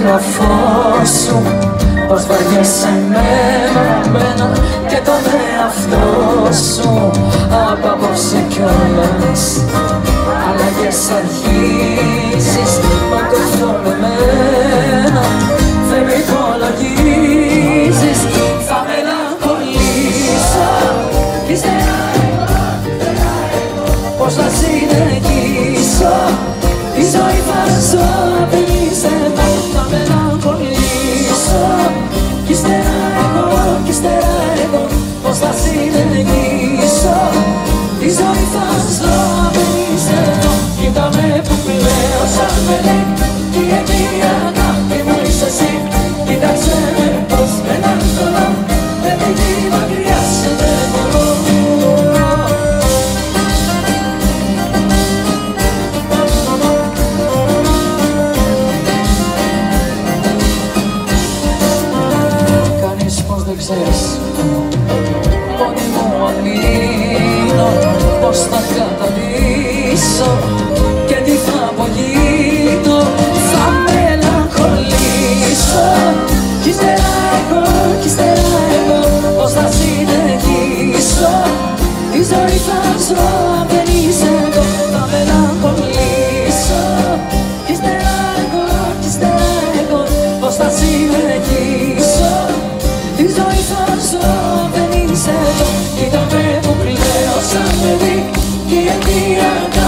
έγγραφό σου, πως βαριέσαι εμένα και τον εαυτό σου. Από απόψε κιόλας αλλαγές αρχίζεις, μα το αυτό με μένα δεν με υπολογίζεις. Θα μελαγχολήσω ύστερα πως θα συνεχίσω τη ζωή θα ζω απ' είσαι εδώ. Θα μελαγχολήσω κι ύστερα εγώ πως θα συνεχίσω τη ζωή θα ζω απ' είσαι εδώ. Κοίτα με που πλέω σαν παιδί κι εκεί η αγάπη μου είσαι εσύ. Κοίταξε με πως με έναν κολλά επειδή μακριά σε δεν μπορώ. Ξέρεις, μόνη μου αμήνω πως θα καταλύσω και τι θα απογίνω. Θα μελαγχολήσω κι ύστερα εγώ πως θα συνεχίσω τη ζωή θα ζω αν δεν είσαι εδώ. Θα μελαγχολήσω κι ύστερα εγώ πως θα συνεχίσω τη ζωή θα ζω, δεν είσαι εδώ. Κοίτα με που κλαίω σαν παιδί κι η αιτία